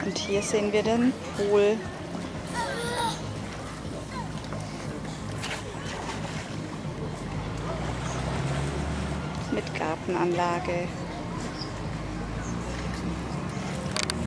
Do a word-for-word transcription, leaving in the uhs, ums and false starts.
Und hier sehen wir den Pool. Mit Gartenanlage.